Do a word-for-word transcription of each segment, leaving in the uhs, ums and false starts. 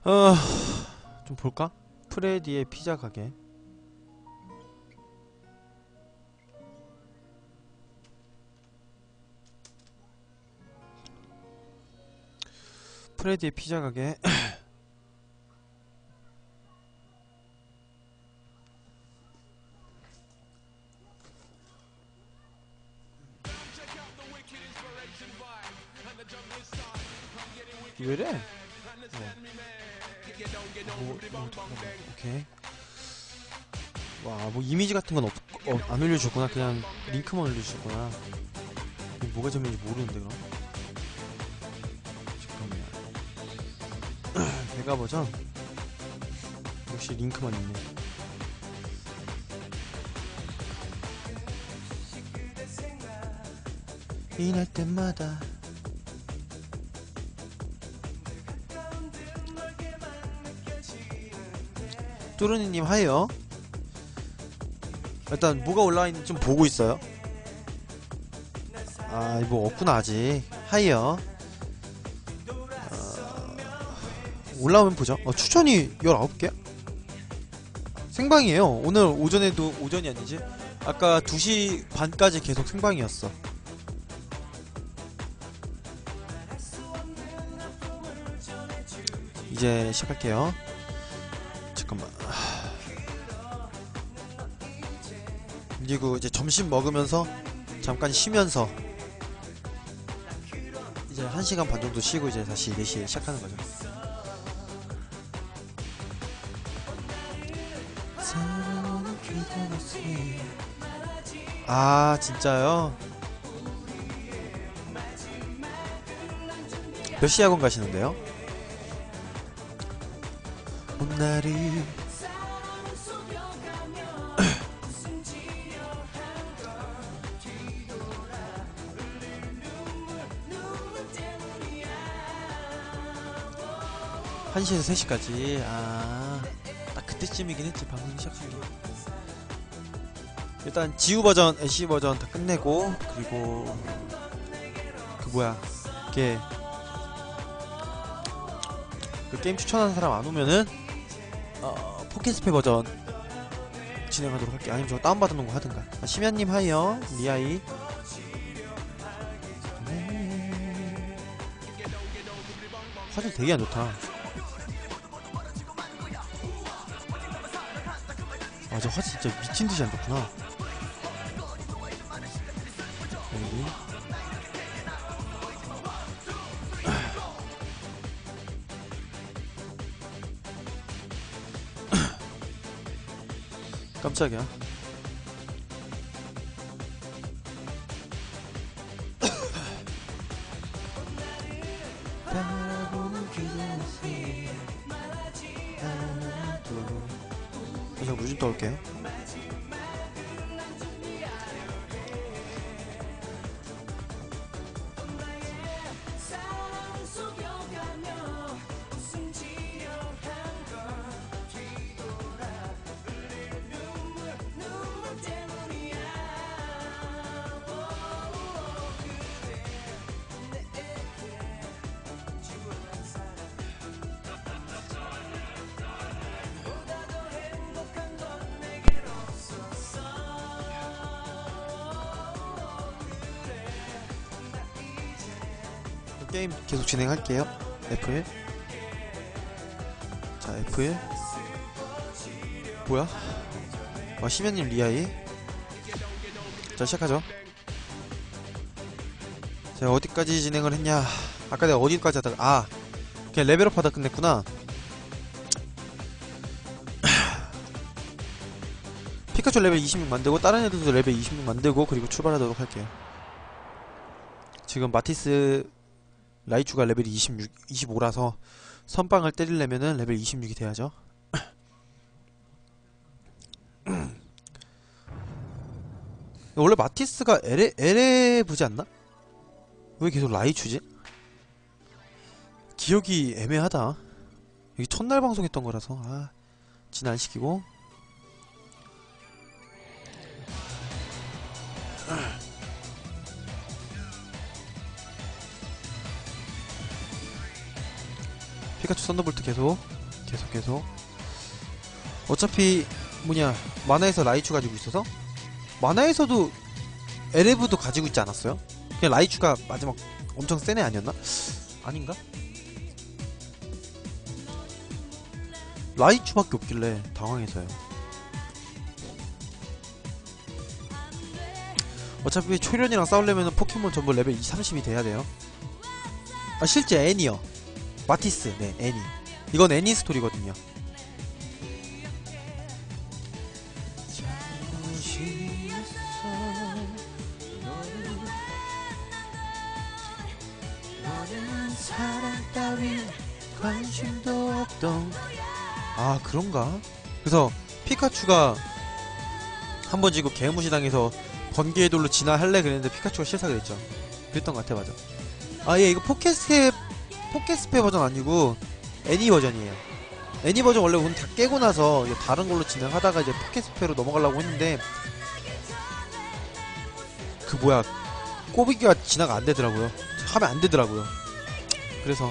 어... 좀 볼까? 프레디의 피자 가게. 프레디의 피자 가게. 왜래? 어. 뭐, 뭐, 오케이. 와, 뭐 이미지 같은 건 없, 어, 안 올려주구나. 그냥 링크만 올려주구나. 뭐가 재밌는지 모르는데 그럼. 잠깐만. 메가 버전. 역시 링크만 있네. 이날 때마다. 뚜루니님 하이요. 일단 뭐가 올라와있는지 좀 보고 있어요. 아 뭐 없구나 아직. 하이요. 어... 올라오면 보죠. 어, 추천이 열아홉 개? 생방이에요. 오늘 오전에도 오전이 아니지? 아까 두 시 반까지 계속 생방이었어. 이제 시작할게요. 잠깐만. 그리고 이제 점심 먹으면서 잠깐 쉬면서 이제 한 시간 반 정도 쉬고 이제 다시 네 시에 시작하는 거죠. 아 진짜요? 몇 시 학원 가시는데요? 봄날이 한 시에서 세 시까지. 아, 딱 그때쯤이긴 했지, 방송 시작한 게. 일단 지우 버전, 애쉬 버전 다 끝내고, 그리고 그 뭐야, 걔 그 게임 추천하는 사람 안 오면은 어, 포켓스페 버전 진행하도록 할게. 아니면 저거 다운받아놓은 거 하든가. 아, 심야님 하이요. 리아이. 화질 되게 안 좋다. 아, 저 화질 진짜 미친듯이 안 좋구나. 여기. 깜짝이야. 그래서 물 좀 떠올게요. 게임 계속 진행할게요. 에프 일. 자, 에프 일. 뭐야? 와, 심연님 리아이. 자, 시작하죠. 제가 어디까지 진행을 했냐. 아까 내가 어디까지 하다가, 아, 그냥 레벨업 하다 끝냈구나. 피카츄 레벨 이십육 만들고, 다른 애들도 레벨 이십육 만들고, 그리고 출발하도록 할게요. 지금 마티스 라이츄가 레벨이 이십육, 이십오라서 선빵을 때리려면은 레벨 이십육이 돼야죠. 원래 마티스가 엘에, 엘에 부지 않나? 왜 계속 라이츄지? 기억이 애매하다. 여기 첫날 방송했던 거라서. 아, 진 안 시키고. 피카츄 썬더볼트 계속 계속 계속. 어차피 뭐냐 만화에서 라이츄 가지고 있어서 만화에서도 에레브도 가지고 있지 않았어요? 그냥 라이츄가 마지막 엄청 센 애 아니었나? 아닌가? 라이츄밖에 없길래 당황해서요. 어차피 초련이랑 싸우려면 포켓몬 전부 레벨 삼십이 돼야 돼요. 아 실제 애니요. 마티스. 네 애니. 이건 애니 스토리거든요. 관심도 없던. 아 그런가? 그래서 피카츄가 한번 지고 개무시당해서 번개의 돌로 진화할래 그랬는데 피카츄가 싫다 그랬죠. 그랬던 것 같아. 맞아. 아 예 이거 포켓스페 포켓스페 버전 아니고 애니 버전이에요. 애니 버전 원래 운 다 깨고 나서 다른 걸로 진행하다가 이제 포켓스페로 넘어가려고 했는데 그 뭐야 꼬비기가 진화가 안 되더라고요. 하면 안 되더라고요. 그래서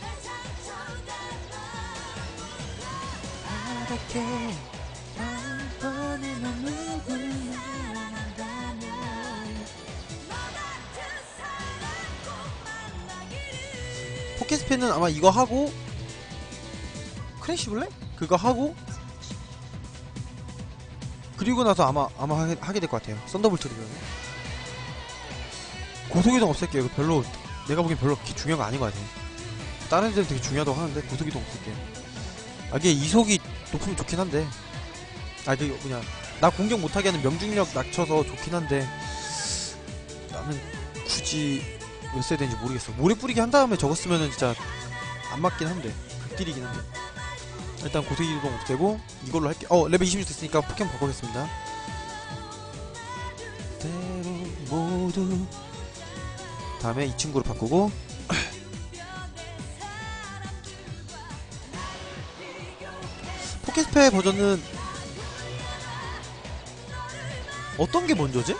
포켓스페는 아마 이거 하고 크래시블랙? 그거 하고 그리고 나서 아마 아마 하게, 하게 될 것 같아요. 썬더볼트로. 고속이동 없앨게요. 이거 별로 내가 보기엔 별로 그렇게 중요한 거 아닌 것 같아요. 다른 애들은 되게 중요하다고 하는데 고속이동 없앨게요. 아 이게 이속이 높으면 좋긴 한데 아 이게 그냥 나 공격 못하게 하는 명중력 낮춰서 좋긴 한데 나는 굳이 몇 써야 되는지 모르겠어. 모래 뿌리기 한 다음에 저거 쓰면은 진짜 안 맞긴 한데 극딜이긴 한데 일단 고속이동 없애고 이걸로 할게. 어 레벨 이십육 됐으니까 포켓몬 바꾸겠습니다. 모두 다음에 이 친구로 바꾸고 포켓스페 버전은 어떤 게 먼저지?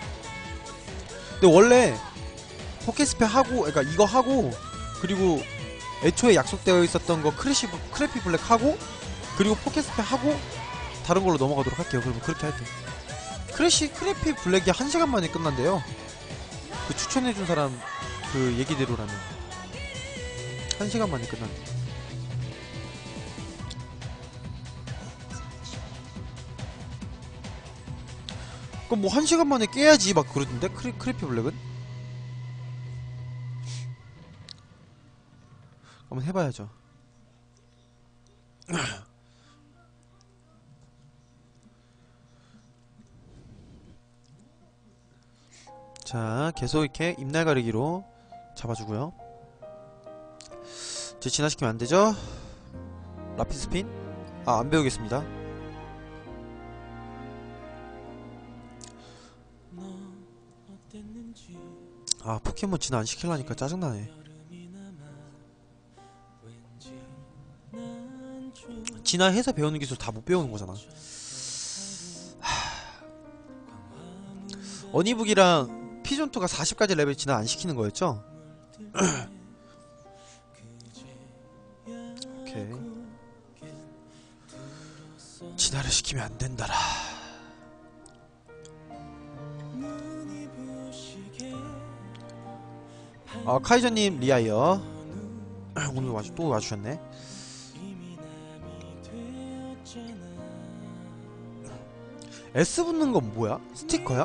근데 원래 포켓스페 하고 그러니까 이거 하고 그리고 애초에 약속되어 있었던 거 크래시 크래피 블랙 하고 그리고 포켓스페 하고 다른 걸로 넘어가도록 할게요. 그러면 그렇게 할게요. 크래시 크래피 블랙이 한 시간 만에 끝난대요. 그 추천해준 사람 그 얘기대로라면 한 시간 만에 끝난대. 그럼 뭐 한 시간 만에 깨야지 막 그러던데 크래, 크래피 블랙은? 한번 해봐야죠. 자 계속 이렇게 입날 가리기로 잡아주고요. 이제 진화시키면 안되죠. 라피스핀? 아 안배우겠습니다. 아 포켓몬 진화 안시키려니까 짜증나네. 진화해서 배우는 기술 다 못 배우는 거잖아. 어니북이랑 피존투가 사십까지 레벨 진화 안 시키는 거였죠? 오케이. 진화를 시키면 안 된다라. 아 카이저님 리아이어 오늘 와주, 또 와주셨네. S 붙는 건 뭐야? 스티커야?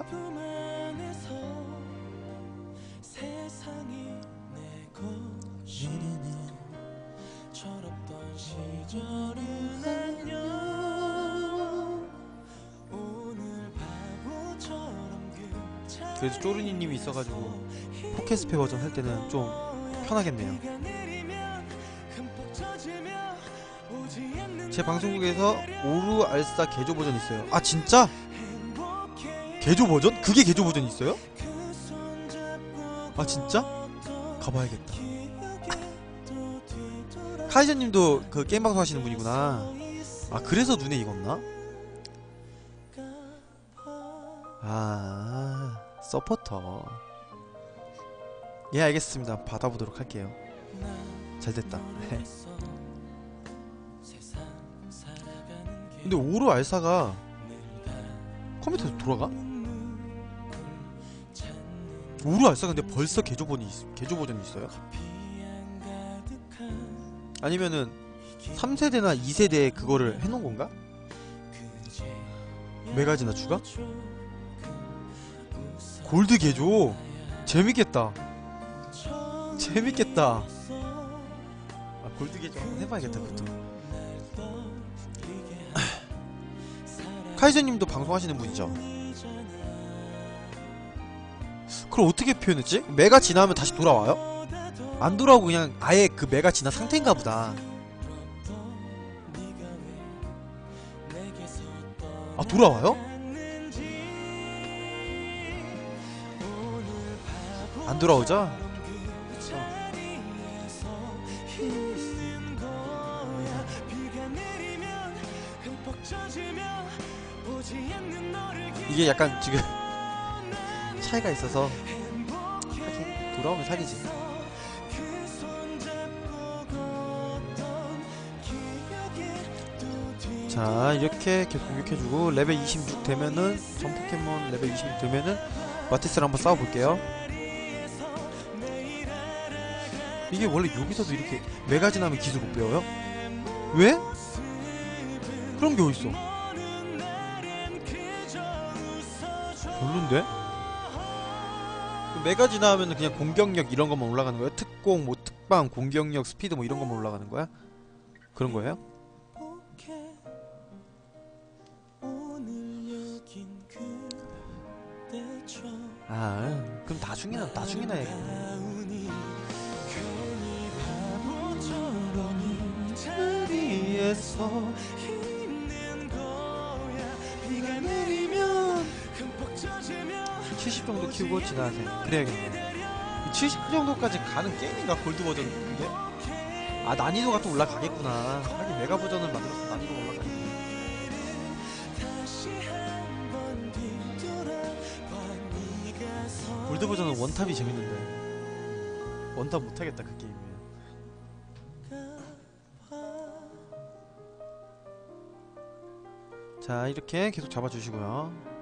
그래도 쪼르니님이 있어가지고 포켓스페 버전 할 때는 좀 편하겠네요. 제 방송국에서 오루 알싸 개조 버전 있어요. 아 진짜? 개조 버전? 그게 개조 버전 있어요? 아 진짜? 가봐야겠다. 카이저님도 그 게임방송 하시는 분이구나. 아 그래서 눈에 익었나? 아 서포터. 예 알겠습니다. 받아보도록 할게요. 잘됐다. 근데 오로 알사가 컴퓨터에서 돌아가? 오로 알사 근데 벌써 개조본이 있, 개조 버전이 있어요? 아니면은 삼 세대나 이 세대에 그거를 해놓은 건가? 메가지나 추가? 골드 개조 재밌겠다. 재밌겠다. 아, 골드 개조 한번 해봐야겠다 그것도. 카이저님도 방송하시는 분이죠? 그걸 어떻게 표현했지? 메가 지나면 다시 돌아와요? 안 돌아오고 그냥 아예 그 메가 지난 상태인가 보다. 아, 돌아와요? 안 돌아오죠? 이게 약간 지금 차이가 있어서 하긴 돌아오면 사기지. 자, 이렇게 계속 공격해주고 레벨 이십육 되면은 전 포켓몬 레벨 이십육 되면은 마티스를 한번 싸워볼게요. 이게 원래 여기서도 이렇게 메가진하면 기술 못 배워요? 왜? 그런 게 어딨어? 별론데? 메가지나 하면은 그냥 공격력 이런 것만 올라가는 거야? 특공, 뭐 특방, 공격력, 스피드 뭐 이런 것만 올라가는 거야? 그런 거예요? 아, 그럼 나중에나 나중에나 해야겠네. 칠십 정도 키우고 지나세요. 그래야겠네. 칠십 정도까지 가는 게임인가? 골드 버전 그게? 아, 난이도가 또 올라가겠구나. 하긴 메가 버전을 만들어서 난이도가 올라가겠네. 골드 버전은 원탑이 재밌는데 원탑 못하겠다 그 게임이면. 자, 이렇게 계속 잡아주시고요.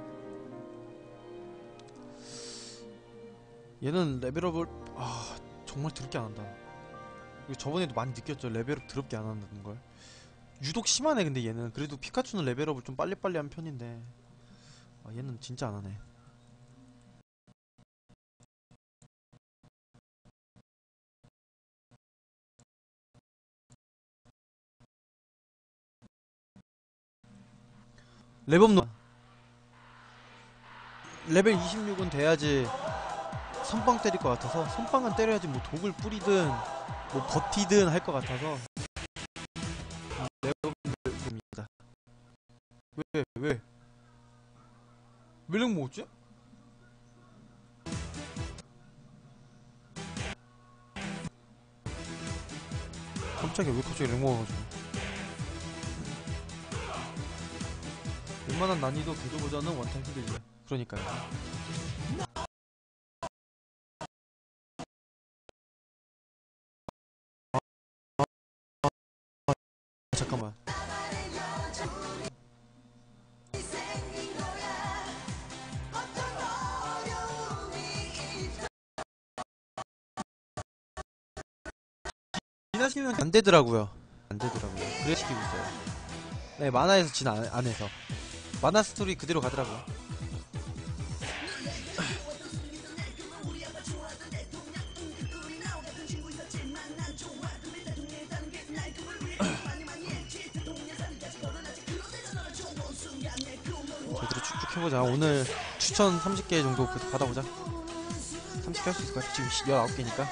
얘는 레벨업을 아 정말 더럽게 안한다. 이거 저번에도 많이 느꼈죠. 레벨업 더럽게 안한다는걸. 유독 심하네. 근데 얘는 그래도 피카츄는 레벨업을 좀 빨리빨리 한 편인데 아, 얘는 진짜 안하네. 레벨업 노... 레벨 이십육은 돼야지 선빵 때릴 것 같아서. 선빵은 때려야지 뭐 독을 뿌리든 뭐 버티든 할 것 같아서 레벨업입니다. 왜? 왜? 왜 렉 먹었지? 깜짝이야. 왜 갑자기 렉 먹어가지고. 웬만한 난이도 개조 버전은 원탄 힘들지. 그러니까요. 잠깐만. 진하시면 안 되더라고요. 안 되더라고요. 그래 시키고 있어요. 네, 만화에서 진 안, 안 해서. 만화 스토리 그대로 가더라고요. 저희들이 쭉쭉 해보자. 오늘 추천 삼십 개 정도 받아보자. 삼십 개 할 수 있을 것 같아. 지금 열아홉 개니까.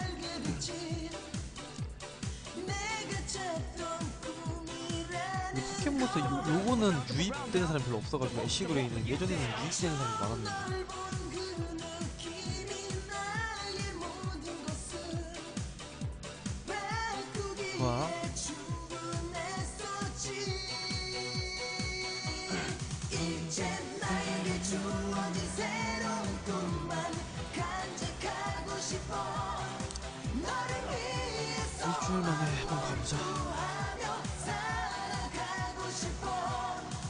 포켓몬스터 요, 요거는 유입되는 사람이 별로 없어가지고 애쉬그레이는 예전에는 유입되는 사람이 많았는데. 좋아. 일주일 만에 한번 가보자.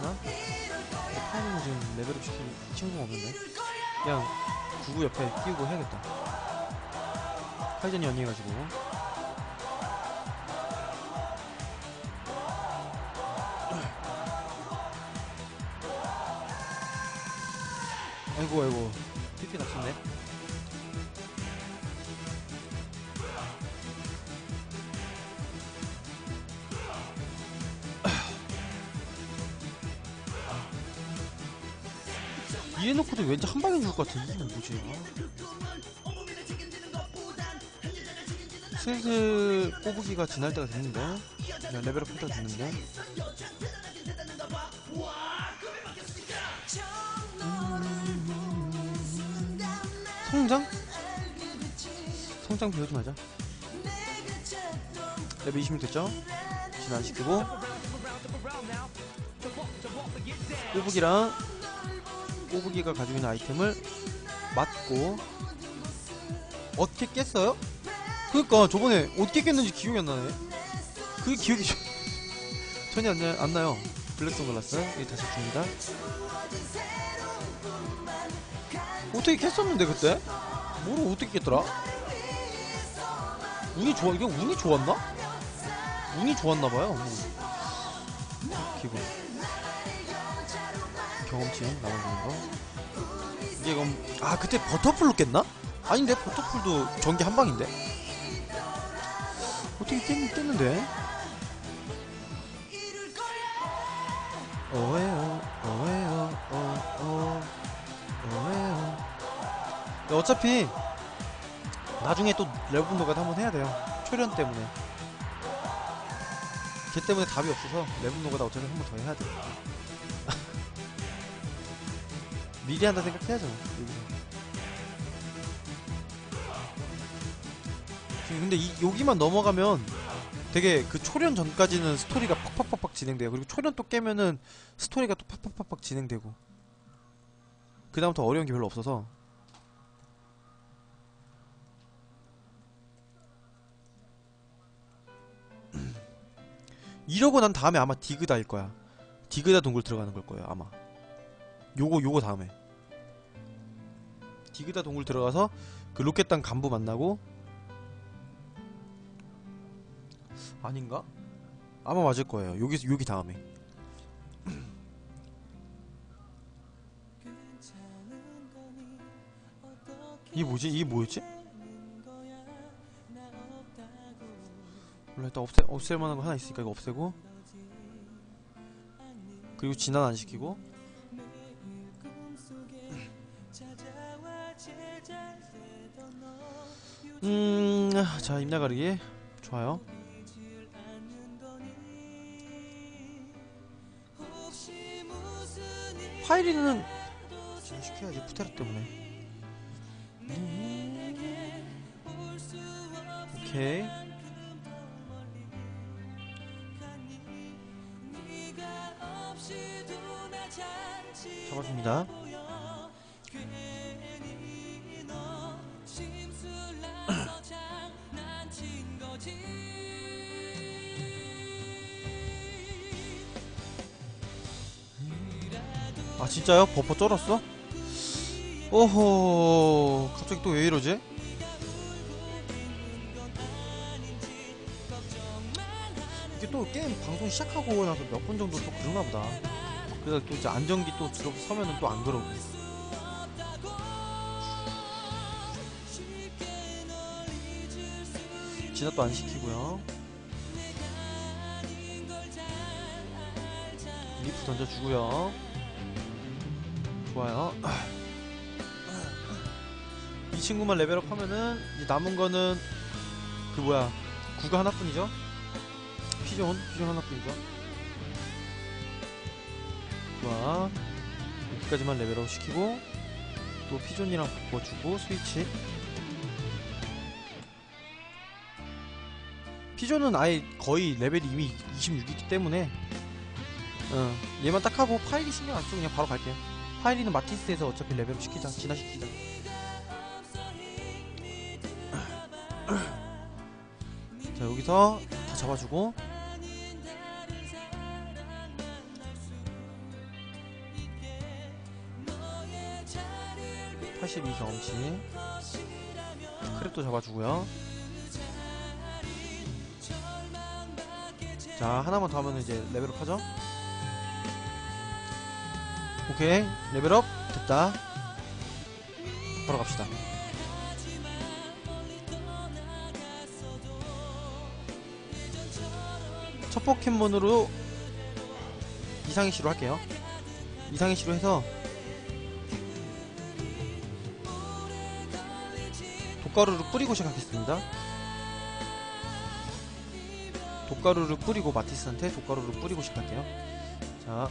되나? 파이는 지금 레벨업 시킬 친구가 없는데 그냥 구구 옆에 끼우고 해야겠다. 카이전이 연이해가지고. 아이고 아이고 피피 낚였네. 이래놓고도 왠지 한방에 죽을 것 같아. 이게 뭐지? 슬슬 꼬부기가 지날 때가 됐는데, 그냥 레벨업 할 때가 됐는데. 음... 성장? 성장 배우지 말자. 레벨 이십육 됐죠? 진화시키고 꼬부기랑 꼬부기가 가지고 있는 아이템을 맞고. 어떻게 깼어요? 그니까 저번에 어떻게 깼는지 기억이 안 나네. 그게 기억이 전혀 안, 나, 안 나요. 블랙 선글라스 여기 다시 줍니다. 어떻게 깼었는데 그때? 뭐로 어떻게 깼더라? 운이 좋아. 이게 운이 좋았나? 운이 좋았나봐요. 기분 경험치 나눠주는 거. 이게 그럼 아 그때 버터풀로 깼나? 아닌데 버터풀도 전기 한 방인데 어떻게 깼, 깼는데? 어웨어 어웨어 어어 어웨어. 어차피 나중에 또 레벨 노가다 한번 해야 돼요. 초련 때문에. 걔 때문에 답이 없어서 레벨 노가다 어차피 한 번 더 해야 돼. 미리 한다 생각해야죠. 여기서. 근데 이 여기만 넘어가면 되게 그 초련 전까지는 스토리가 팍팍팍팍 진행돼요. 그리고 초련 또 깨면은 스토리가 또 팍팍팍팍 진행되고. 그 다음부터 어려운 게 별로 없어서. 이러고 난 다음에 아마 디그다일 거야. 디그다 동굴 들어가는 걸 거예요 아마. 요거 요거 다음에 디그다 동굴 들어가서 그 로켓단 간부 만나고. 아닌가? 아마 맞을 거예요. 여기 여기 다음에. 이게 뭐지? 이게 뭐였지? 몰라. 일단 없애, 없앨 만한 거 하나 있으니까 이거 없애고. 그리고 진화 안 시키고. 음, 자, 입나가리기. 좋아요. 파이리는 진화시켜야지, 푸테라 때문에. 오케이. 잡아줍니다. 아 진짜요? 버퍼 쩔었어? 오호. 갑자기 또 왜 이러지? 이게 또 게임 방송 시작하고 나서 몇 분 정도 또 그러나보다. 그래서 또 이제 안정기 또 들어서면은 또 안 그러고. 진압도 안 시키고요. 리프 던져주고요. 좋아요. 이 친구만 레벨업 하면은 이제 남은 거는 그 뭐야 구가 하나뿐이죠. 피존 피존 하나뿐이죠. 좋아. 여기까지만 레벨업 시키고 또 피존이랑 바꿔주고 스위치. 피존은 아예 거의 레벨이 이미 이십육이기 때문에 어, 얘만 딱 하고 파이리 신경 안 쓰고 그냥 바로 갈게요. 파이리는 마티스에서 어차피 레벨업 시키자. 진화시키자. 자 여기서 다 잡아주고 팔십이 경험치. 크랩도 잡아주고요. 자, 하나만 더 하면 이제 레벨업 하죠. 오케이, 레벨업 됐다. 바로 갑시다. 첫 포켓몬으로 이상의 시로 할게요. 이상의 시로 해서 독가루를 뿌리고 시작하겠습니다. 독가루를 뿌리고 마티스한테 독가루를 뿌리고 시작할게요. 자,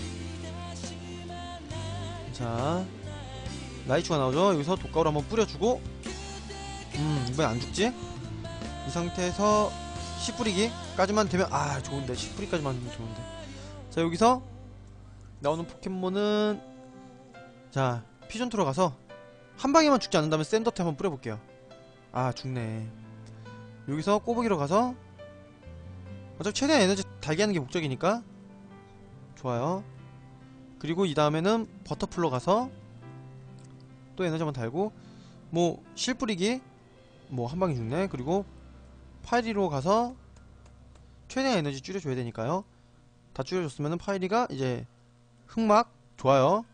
자, 라이츄가 나오죠. 여기서 독가루 한번 뿌려주고, 음, 이번엔 안 죽지? 이 상태에서 씨 뿌리기까지만 되면, 아, 좋은데. 씨 뿌리기까지만 되면 좋은데. 자, 여기서 나오는 포켓몬은, 자, 피존토로 가서 한 방에만 죽지 않는다면 샌더트 한번 뿌려볼게요. 아, 죽네. 여기서 꼬부기로 가서 어차피 최대한 에너지 달게 하는 게 목적이니까 좋아요. 그리고 이 다음에는 버터풀로 가서 또 에너지 한번 달고, 뭐 실 뿌리기 뭐 한 방에 죽네. 그리고 파이리로 가서 최대한 에너지 줄여줘야 되니까요. 다 줄여줬으면은 파이리가 이제 흑막. 좋아요.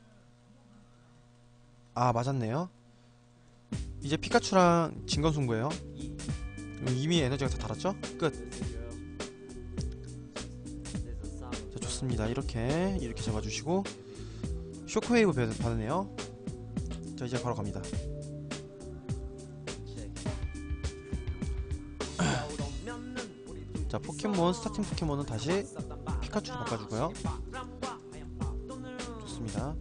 아, 맞았네요. 이제 피카츄랑 진검승부예요. 이미 에너지가 다 달았죠? 끝. 자, 좋습니다. 이렇게 이렇게 잡아주시고 쇼크웨이브 받으네요. 자, 이제 바로 갑니다. 자, 포켓몬 스타팅 포켓몬은 다시 피카츄로 바꿔주고요. 좋습니다.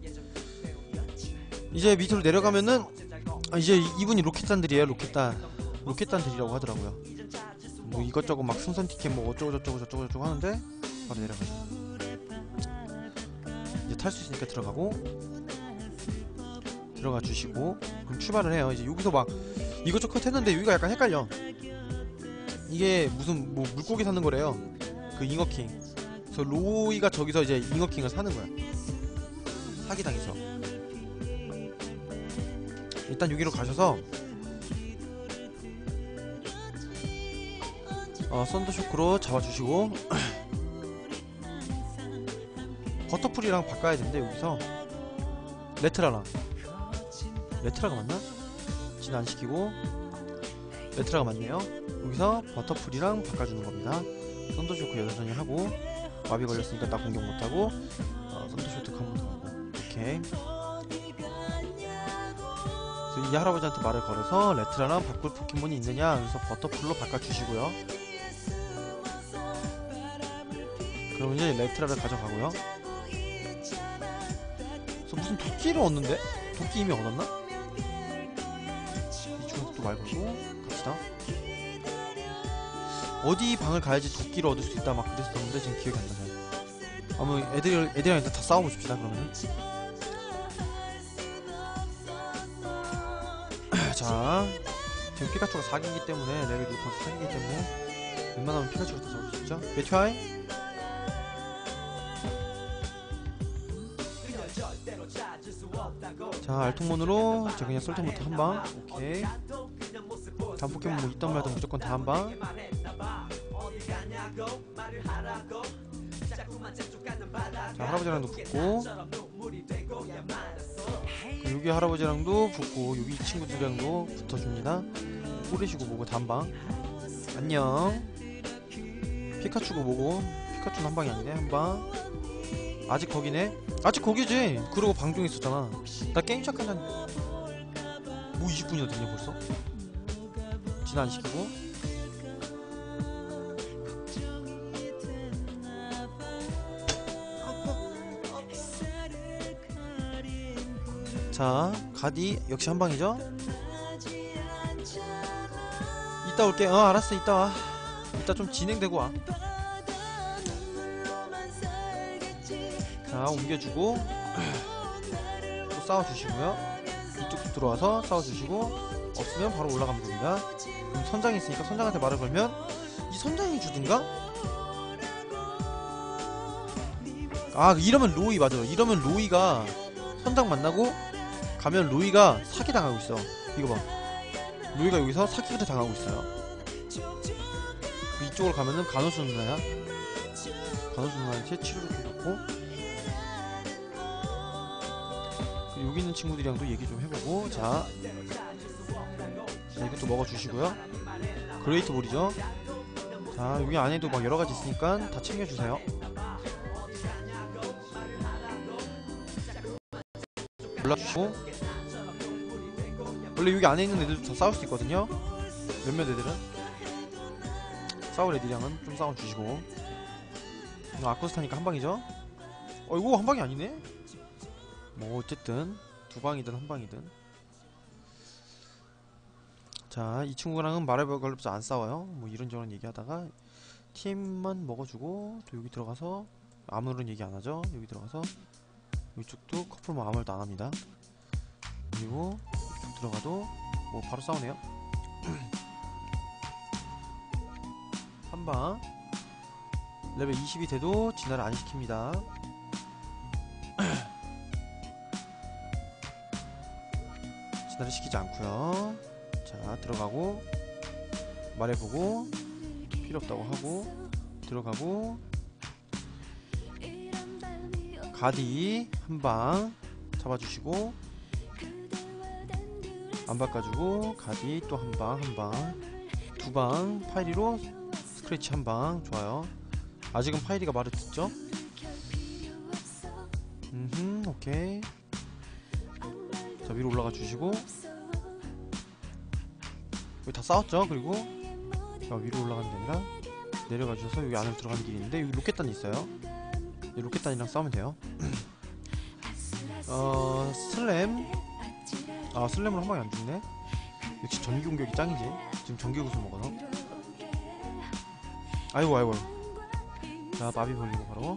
이제 밑으로 내려가면은, 아, 이제 이분이 로켓단들이에요. 로켓단 로켓단들이라고 하더라고요. 뭐 이것저것 막 승선 티켓 뭐 어쩌고 저쩌고 저쩌고 저쩌고 하는데 바로 내려가죠. 이제 탈 수 있으니까 들어가고 들어가 주시고 그럼 출발을 해요. 이제 여기서 막 이것저것 했는데 여기가 약간 헷갈려. 이게 무슨 뭐 물고기 사는 거래요. 그 잉어킹. 그래서 로이가 저기서 이제 잉어킹을 사는 거야. 사기당해서. 일단 여기로 가셔서 어, 썬더쇼크로 잡아주시고 버터풀이랑 바꿔야 되는데 여기서 레트라랑 레트라가 맞나? 진 안 시키고 레트라가 맞네요. 여기서 버터풀이랑 바꿔주는 겁니다. 썬더쇼크 여전히 하고 마비 걸렸으니까 나 공격 못하고 어, 썬더쇼크 한 번 더 하고 오케이. 이 할아버지한테 말을 걸어서 레트라랑 바꿀 포켓몬이 있느냐 그래서 버터풀로 바꿔주시고요. 그럼 이제 레트라를 가져가고요. 그래서 무슨 도끼를 얻는데? 도끼 이미 얻었나? 이 중국도 말 걸고 갑시다. 어디 방을 가야지 도끼를 얻을 수 있다 막 그랬었는데 지금 기억이 안 나요. 아무 애들 애들이랑 일단 다 싸워보십시다. 그러면은 자, 지금 피카츄가 사기이기 때문에 레벨 육 퍼센트 사기이기 때문에 웬만하면 피카츄가 다 잡을 수 있죠. 메티아이 자, 알통몬으로 제가 그냥 솔턴부터 한방. 오케이. 다음 포켓몬 뭐 있던 말든 무조건 다 한방. 자, 할아버지랑도 붙고 여기 할아버지랑도 붙고 여기 친구들이랑도 붙어줍니다. 뿌리시고 뭐고 단방. 안녕. 피카츄고 뭐고 피카츄는 한방이 아니네. 한방. 아직 거기네. 아직 거기지. 그러고 방종 있었잖아. 나 게임 시작한 지 뭐 이십 분이나 됐냐 벌써? 진 안 시키고 자, 가디 역시 한방이죠? 이따 올게. 어, 알았어. 이따 와. 이따 좀 진행되고 와. 자, 옮겨주고 또 싸워주시고요. 이쪽도 들어와서 싸워주시고 없으면 바로 올라가면 됩니다. 그럼 선장이 있으니까 선장한테 말을 걸면 이 선장이 주든가? 아, 이러면 로이 맞아. 이러면 로이가 선장 만나고 가면 루이가 사기당하고 있어. 이거 봐. 루이가 여기서 사기를 당하고 있어요. 이쪽으로 가면은 간호수 누나야. 간호수 누나한테 치료를 좀 받고, 여기 있는 친구들이랑도 얘기 좀 해보고. 자, 자 이것도 먹어주시고요. 그레이트 볼이죠. 자, 여기 안에도 막 여러가지 있으니까 다 챙겨주세요. 올라주시고, 원래 여기 안에 있는 애들도 다 싸울 수 있거든요. 몇몇 애들은 싸울 애들이랑은 좀 싸워주시고. 이거 아쿠스타니까 한방이죠. 어 이거 한방이 아니네. 뭐 어쨌든 두방이든 한방이든. 자, 이 친구랑은 말해볼 걸로 안 싸워요. 뭐 이런저런 얘기하다가 팀만 먹어주고, 또 여기 들어가서 아무런 얘기 안하죠. 여기 들어가서 이쪽도 커플 뭐 아무 말도 안합니다. 그리고 이쪽 들어가도 뭐 바로 싸우네요. 한방 레벨 이십이 돼도 진화를 안 시킵니다. 진화를 시키지 않고요. 자, 들어가고 말해보고 필요 없다고 하고 들어가고, 가디 한방 잡아주시고, 안 바꿔주고 가디 또 한방 한방 두방 파이리로 스크래치 한방. 좋아요. 아직은 파이리가 말을 듣죠? 음흠 오케이. 자, 위로 올라가 주시고, 여기 다 싸웠죠? 그리고 자, 위로 올라가는 게 아니라 내려가 주셔서 여기 안으로 들어가는 길이 있는데, 여기 로켓단 있어요. 이 로켓단이랑 싸우면 돼요. 어 슬램. 아, 슬램으로 한 방에 안 죽네. 역시 전기 공격이 짱이지. 지금 전기 구슬 먹어서. 아이고 아이고. 자, 마비 벌리고 바로.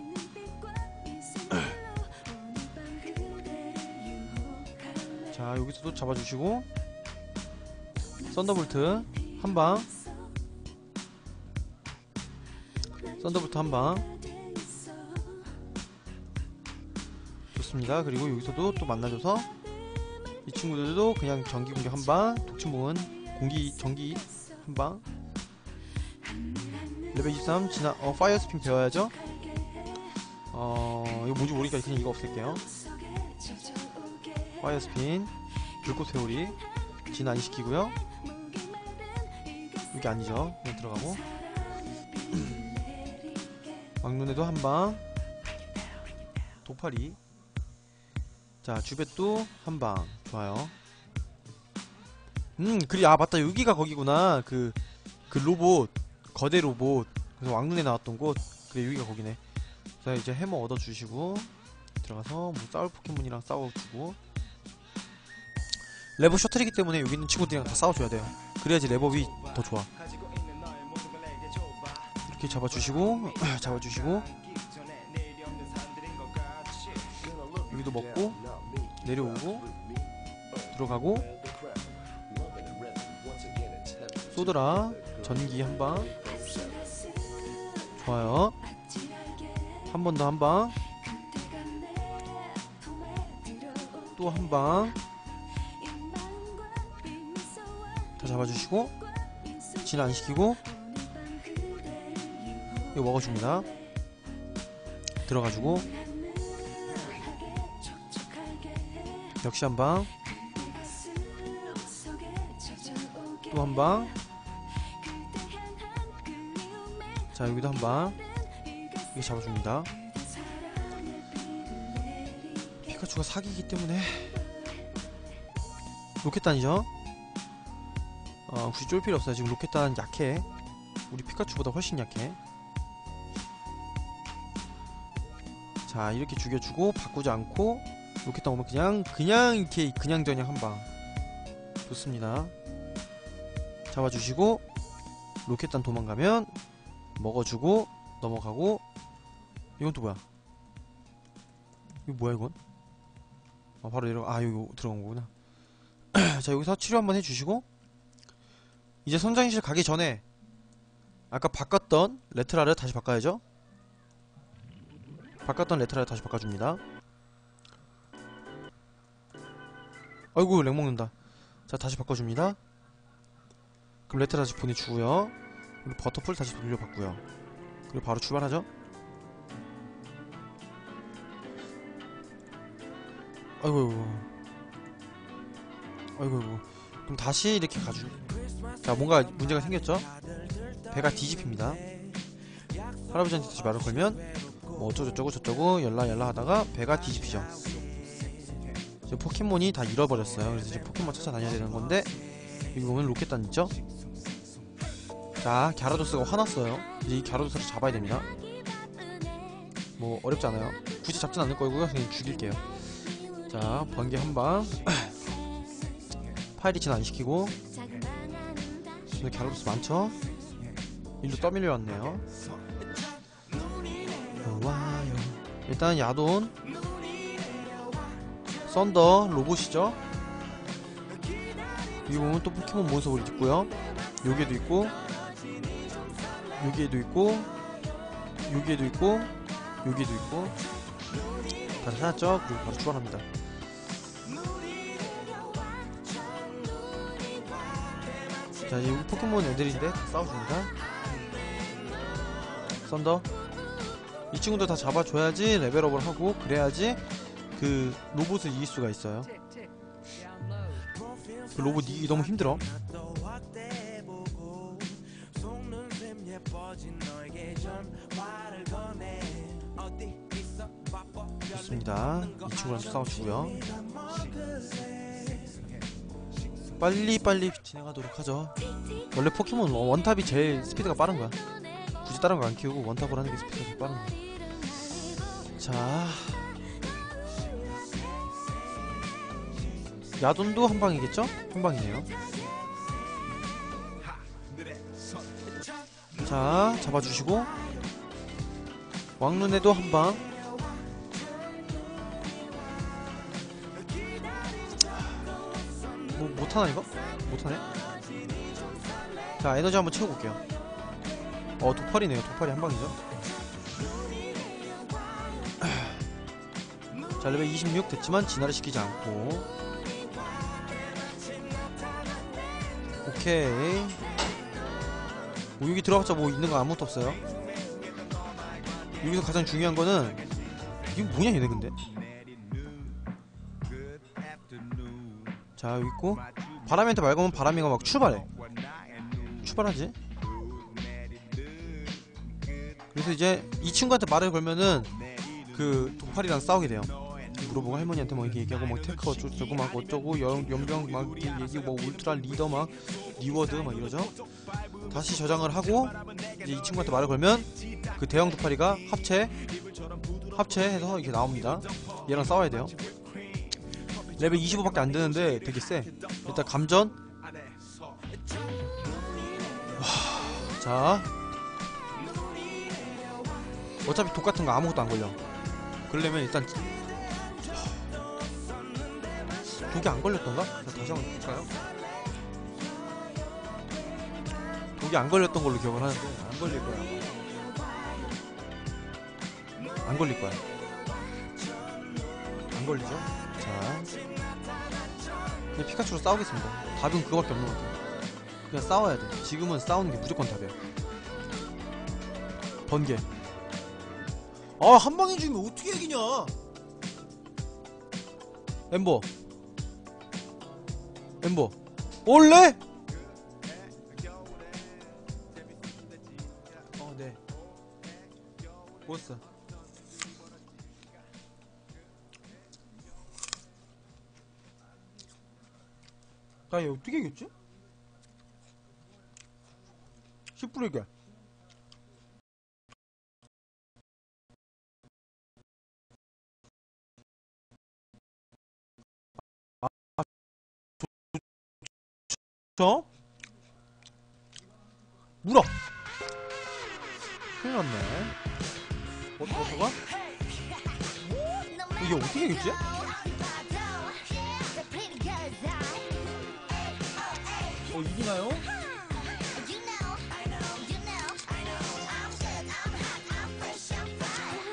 자, 여기서도 잡아주시고, 썬더볼트 한방. 썬더볼트 한방 좋습니다. 그리고 여기서도 또 만나줘서 이 친구들도 그냥 전기 공격 한방, 독침봉은 공기 전기 한방. 레벨 이십삼 진화. 어 파이어 스핀 배워야죠. 어 이거 뭔지 모르니까 그냥 이거 없앨게요. 파이어 스핀 불꽃 회오리 진화 안 시키고요. 이게 아니죠. 그냥 들어가고. 막눈에도 한방. 도파리. 자, 주벳도 한방. 좋아요. 음 그리 아 맞다, 여기가 거기구나. 그 그 로봇, 거대 로봇. 그래서 왕눈에 나왔던 곳. 그래, 여기가 거기네. 자, 이제 해머 얻어주시고 들어가서 뭐 싸울 포켓몬이랑 싸워주고. 레버 셔틀이기 때문에 여기 있는 친구들이랑 다 싸워줘야 돼요. 그래야지 레버비 더 좋아. 이렇게 잡아주시고 잡아주시고 여기도 먹고 내려오고 들어가고. 쏘드라 전기 한방. 좋아요. 한 번 더 한방. 또 한방. 다 잡아주시고 진 안시키고 이거 먹어줍니다. 들어가지고 역시 한방. 또 한방. 자, 여기도 한방. 이게 잡아줍니다. 피카츄가 사기이기 때문에 로켓단이죠. 어, 굳이 쫄 필요 없어요. 지금 로켓단 약해. 우리 피카츄보다 훨씬 약해. 자, 이렇게 죽여주고 바꾸지 않고 로켓단 오면 그냥 그냥 이렇게 그냥 저냥 한방. 좋습니다. 잡아주시고 로켓단 도망가면 먹어주고 넘어가고. 이건 또 뭐야? 이거 뭐야 이건? 아, 바로 내려. 아, 여기 들어간 거구나. 자, 여기서 치료 한번 해주시고 이제 선장실 가기 전에 아까 바꿨던 레트라를 다시 바꿔야죠. 바꿨던 레트라를 다시 바꿔줍니다. 아이고 렉 먹는다. 자 다시 바꿔줍니다. 그럼 레터 다시 보내주고요. 그리고 버터풀 다시 돌려받고요. 그리고 바로 출발하죠. 아이고 아이고 아이고. 그럼 다시 이렇게 가주. 자 뭔가 문제가 생겼죠. 배가 뒤집힙니다. 할아버지한테 다시 말을 걸면 뭐 어쩌고저쩌고 저쩌고 열라 열라 하다가 배가 뒤집히죠. 이제 포켓몬이 다 잃어버렸어요. 그래서 이제 포켓몬 찾아다녀야 되는 건데 여기 보면 로켓단 있죠? 자 갸라도스가 화났어요. 이제 이 갸라도스를 잡아야 됩니다. 뭐 어렵지 않아요. 굳이 잡진 않을 거고요. 그냥 죽일게요. 자 번개 한방 파이리치는 안 시키고. 근데 갸라도스 많죠? 일로 떠밀려왔네요. 와요. 일단 야돈 썬더 로봇이죠. 여기 보면 또 포켓몬 몬스터볼이 있고요. 여기에도 있고 여기에도 있고 여기에도 있고 여기에도 있고. 다 찾았죠? 그리고 바로 출발합니다. 자 이제 여기 포켓몬 애들인데 다 싸워줍니다. 썬더 이 친구들 다 잡아줘야지 레벨업을 하고 그래야지 그 로봇을 이길 수가 있어요. 그 로봇 이기기 너무 힘들어. 좋습니다. 이 친구랑 싸워주고요. 빨리빨리 진행하도록 하죠. 원래 포켓몬 원탑이 제일 스피드가 빠른거야. 굳이 다른 거 안 키우고 원탑을 하는 게 스피드가 제일 빠른거야. 자 야돈도 한방이겠죠? 한방이네요. 자 잡아주시고 왕눈에도 한방. 뭐 못하나 이거? 못하네? 자 에너지 한번 채우고 올게요. 어 도팔이네요. 도팔이 한방이죠. 자 레벨 이십육 됐지만 진화를 시키지 않고. 오케이. 뭐 여기 들어가봤자 뭐 있는 거 아무것도 없어요. 여기서 가장 중요한 거는 이게 뭐냐 얘네 근데. 자 여기 있고 바람이한테 말 걸면 바람이가 막 출발해. 출발하지. 그래서 이제 이 친구한테 말을 걸면은 그 도팔이랑 싸우게 돼요. 물어보고 할머니한테 뭐 이렇게 얘기하고 막 테크 어쩌고 막 어쩌고 연, 연병 막 얘기 뭐 울트라 리더 막 리워드 막 이러죠. 다시 저장을 하고 이제 이 친구한테 말을 걸면 그 대형 도파리가 합체 합체해서 이렇게 나옵니다. 얘랑 싸워야 돼요. 레벨 이십오밖에 안 되는데 되게 세. 일단 감전. 와, 자 어차피 독 같은 거 아무것도 안 걸려. 그러려면 일단 독이 안 걸렸던가? 다시 한번 볼까요? 독이 안 걸렸던 걸로 기억을 하는데 안 걸릴 거야 아마. 안 걸릴 거야. 안 걸리죠? 자 그냥 피카츄로 싸우겠습니다. 답은 그거밖에 없는 것 같아요. 그냥 싸워야 돼. 지금은 싸우는 게 무조건 답이야. 번개. 아 한방에 죽이면 어떻게 이기냐. 엠버 엠버 올래? 어 네 보스. 나 얘 어떻게 이겼지? 십 분의 게 저? 물어! 큰일 났네. 어디 버터가? 이게 어떻게 이겼지? 어, 이기나요?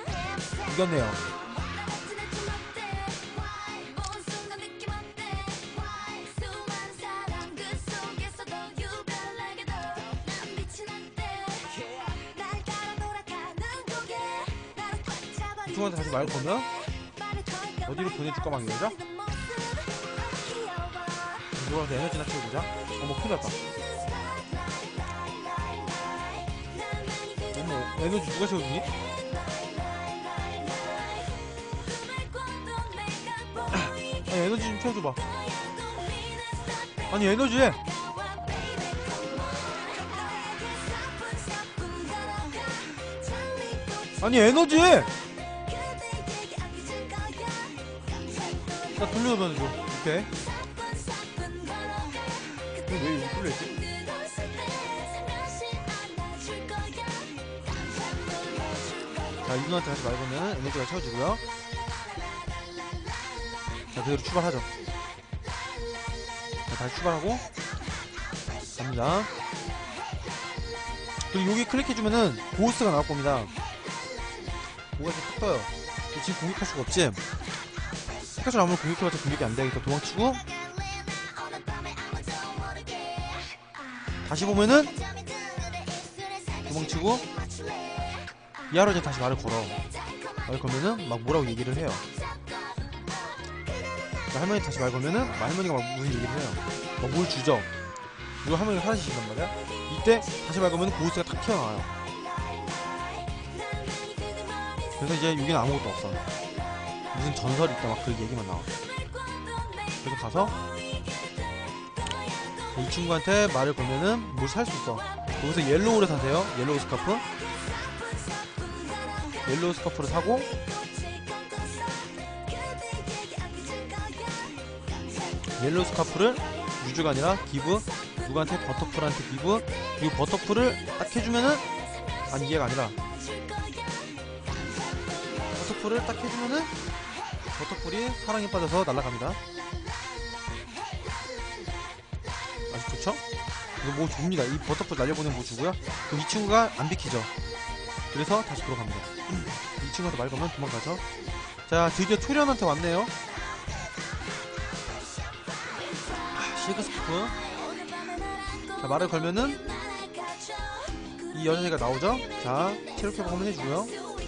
이겼네요. 친구한테 다시 말 거면 어디로 보내줄까 막 이러죠? 이거라도 에너지나 채워보자. 어머 큰일 났다. 어머 에너지 누가 채워주니? 아니 에너지 좀 채워줘봐. 아니 에너지! 아니 에너지! 나 돌려보내줘. 오케이. 왜 여기 뚫려있지? 자 이분한테 다시 말 걸면 에너지가 채워주고요. 자 그대로 출발하죠. 자 다시 출발하고 갑니다. 그리고 여기 클릭해주면은 고스트가 나올 겁니다. 뭐가 이렇게 탁 떠요. 지금 공격할 수가 없지? 피카츄 나오면 공격해봤자 공격이 안 되니까 도망치고 다시 보면은 도망치고 이하로 이제 다시 말을 걸어. 말 걸면은 막 뭐라고 얘기를 해요. 할머니 다시 말 걸면은 할머니가 막 무슨 얘기를 해요. 막 뭘 주죠. 그리고 할머니가 사라지신단 말이야. 이때 다시 말 걸면은 고스트가 탁 튀어나와요. 그래서 이제 여기는 아무것도 없어. 무슨 전설이 있다 막 그 얘기만 나와. 그래서 가서 이 친구한테 말을 걸면은 뭘 살 수 있어. 여기서 옐로우를 사세요. 옐로우 스카프. 옐로우 스카프를 사고 옐로우 스카프를 유주가 아니라 기브, 누구한테 버터풀한테 기브. 그리고 버터풀을 딱 해주면은 아니 이해가 아니라 버터풀을 딱 해주면은 버터풀이 사랑에 빠져서 날아갑니다. 아주 좋죠? 이거 뭐 줍니다. 이 버터풀 날려보내면 뭐 주고요. 그럼 이 친구가 안 비키죠. 그래서 다시 돌아갑니다. 이 친구한테 말 걸면 도망가죠. 자 드디어 초련한테 왔네요. 실크스프. 자 말을 걸면은 이 여자애가 나오죠. 자 체력회복 한번 해주고요.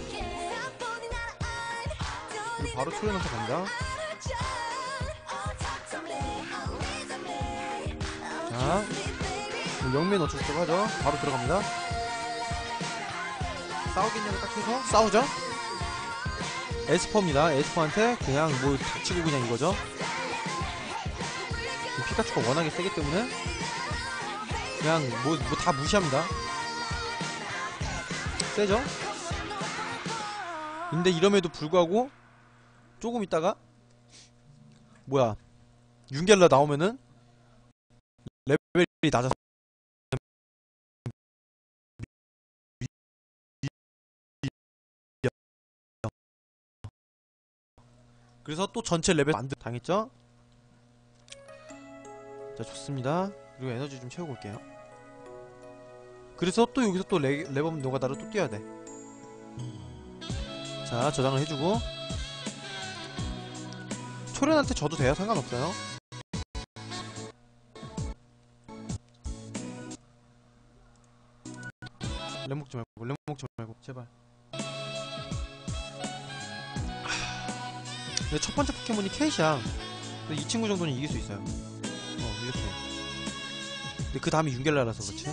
그리고 바로 초련한테 갑니다. 자 영면 어쩔 수 없다고 하죠. 바로 들어갑니다. 싸우겠냐고 딱 해서 싸우죠. 에스퍼입니다. 에스퍼한테 그냥 뭐 닥치고 그냥 이거죠. 피카츄가 워낙에 세기 때문에 그냥 뭐 뭐 다 무시합니다. 세죠? 근데 이럼에도 불구하고 조금 있다가 뭐야 윤겔라 나오면은 레벨이 낮아서 그래서 또 전체 레벨 만들 당했죠? 자 좋습니다. 그리고 에너지 좀 채우고 올게요. 그래서 또 여기서 또 레, 레버문 노가다로 또 뛰어야 돼. 자 저장을 해주고 초련한테 져도 돼요. 상관없어요. 랩 먹지 말고 랩 먹지 말고 제발. 근데 첫 번째 포켓몬이 캣이야. 근데 이 친구 정도는 이길 수 있어요. 어 이겼어. 근데 그 다음에 윤겔라라서 그렇지.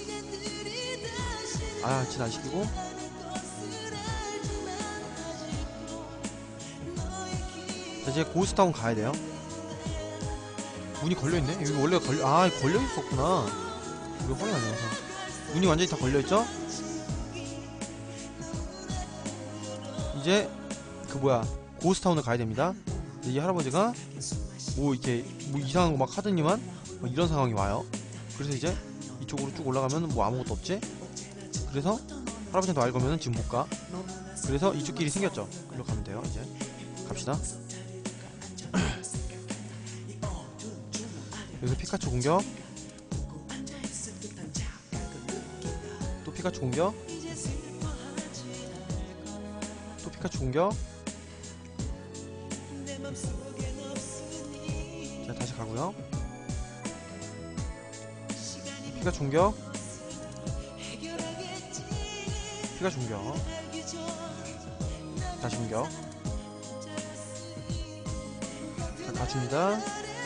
아 진짜 안 시키고. 자 이제 고스타운 가야 돼요. 문이 걸려있네? 여기 원래 걸려, 아 걸려있었구나. 이거 확인 안 해서. 문이 완전히 다 걸려있죠? 이제 그 뭐야 고스타운을 가야 됩니다. 이 할아버지가 뭐 이렇게 뭐 이상한 거 막 하더니만 뭐 이런 상황이 와요. 그래서 이제 이쪽으로 쭉 올라가면 뭐 아무것도 없지? 그래서 할아버지한테 말 걸면은 지금 못 가. 그래서 이쪽 길이 생겼죠. 그리로 가면 돼요. 이제 갑시다. 여기서 피카츄 공격. 또 피카츄 공격. 또 피카츄 공격. 자 다시 가고요. 피카츄 공격. 피카츄 공격. 다시 공격. 자, 가줍니다.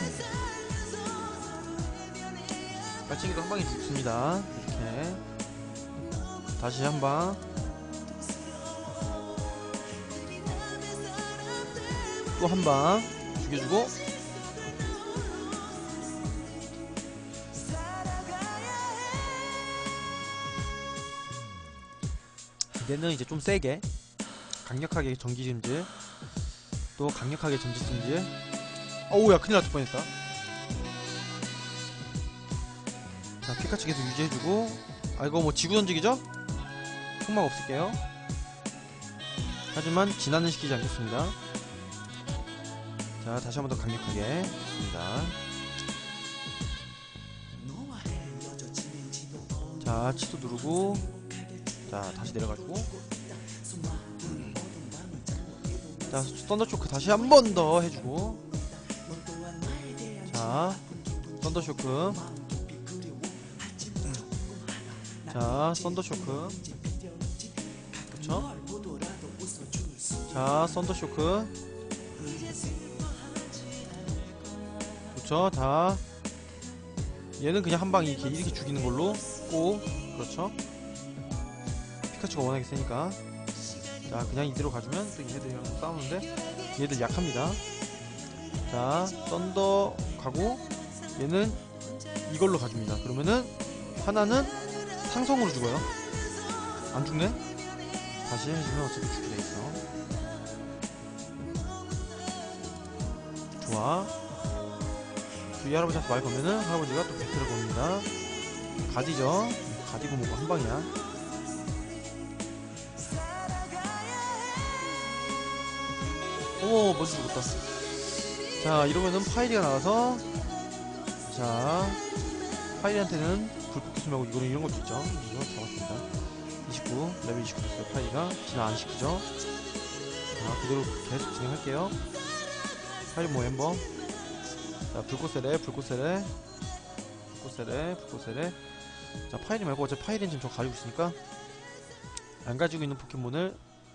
깔치기도 한 방이 죽습니다. 이렇게 다시 한 방. 또 한 방 죽여주고. 얘는 이제 좀 세게 강력하게 전기찜질, 또 강력하게 전지찜질. 어우야, 큰일 났을 뻔했다. 자, 피카츄 계속 유지해주고. 아, 이거 뭐 지구 던지기죠? 흑막 없을게요. 하지만 진화는 시키지 않겠습니다. 자, 다시 한 번 더 강력하게 좋습니다. 자, 치도 누르고. 자, 다시 내려가지고. 자, 썬더쇼크 다시 한 번 더 해주고. 자, 썬더쇼크. 자, 썬더쇼크. 그쵸? 자, 썬더쇼크. 그쵸? 자, 얘는 그냥 한 방 이렇게 이렇게 죽이는 걸로 꼭. 그렇죠? 피카츄가 워낙에 세니까. 자, 그냥 이대로 가주면 또 얘네들이랑 싸우는데 얘들 약합니다. 자, 썬더 가고 얘는 이걸로 가줍니다. 그러면은 하나는 상성으로 죽어요. 안 죽네? 다시 해주면 어차피 죽게 돼있어. 좋아. 이 할아버지한테 말 거면은 할아버지가 또 배틀을 겁니다. 가디죠? 가디고 뭐고 한 방이야. 오, 먼저 죽었다. 자, 이러면은 파이리가 나와서. 자, 파이리한테는 불꽃 기술 말고 이거는 이런 것도 있죠. 이거 잡았습니다. 이십구, 레벨 이십구 됐어요. 파이리가 진화 안 시키죠. 자, 그대로 계속 진행할게요. 파이리 뭐 엠버. 자, 불꽃세례, 불꽃세례, 불꽃세례, 불꽃세례. 자, 파이리 말고 어차피 파이리는 지금 저 가지고 있으니까 안 가지고 있는 포켓몬을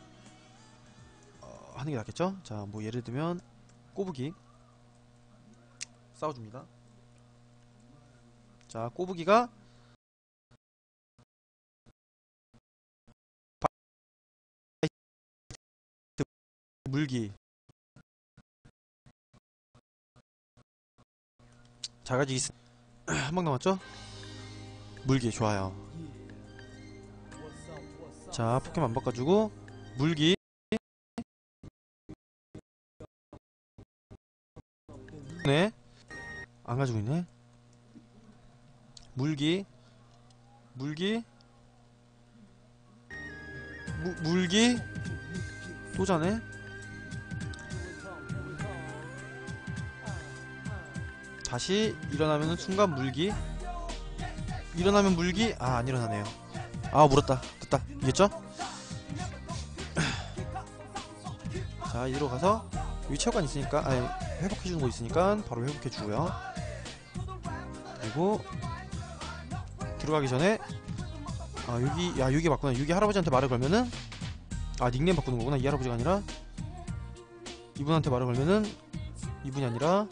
어, 하는 게 낫겠죠? 자, 뭐 예를 들면 꼬부기 싸워줍니다. 자, 꼬부기가 물기. 자가지기 한 방 남았죠? 물기 좋아요. 자, 포켓몬 안 바꿔주고 물기. 네, 안 가지고 있네. 물기, 물기, 무, 물기 또 자네. 다시 일어나면은 순간 물기. 일어나면 물기. 아, 안 일어나네요. 아, 물었다. 됐다. 이겼죠? 자, 이리로 가서 여기 체육관 있으니까, 아니, 회복해주는 거 있으니까 바로 회복해주고요. 그리고 들어가기 전에, 아, 여기, 야, 여기 맞구나. 여기 할아버지한테 말을 걸면은, 아, 닉네임 바꾸는 거구나. 이 할아버지가 아니라 이분한테 말을 걸면은, 이분이 아니라,